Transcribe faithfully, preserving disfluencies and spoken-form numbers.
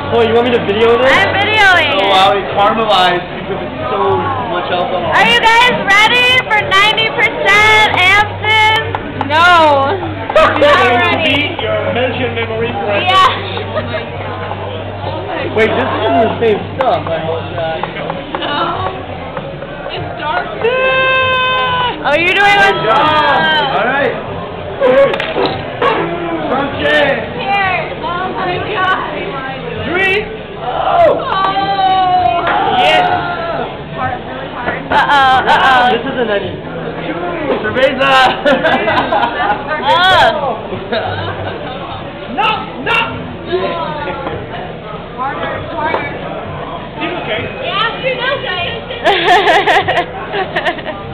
Oh, you want me to video this? I'm videoing Oh wow, it caramelized because it's so much alcohol. Are you guys ready for ninety percent absinthe? No. I'm not ready. Your Belgian memory correct. Yeah. Wait, this isn't the same stuff. I hope that. No. It's dark. Oh, you're doing one? Good job. All right. Sunshine. Here. Oh my god. Three. Oh. Oh. Yes. Hard, really hard. Uh-oh, uh-oh. This isn't any. Cerveza. Oh. No, no. Harder, harder. Okay. Yeah, you know, guys.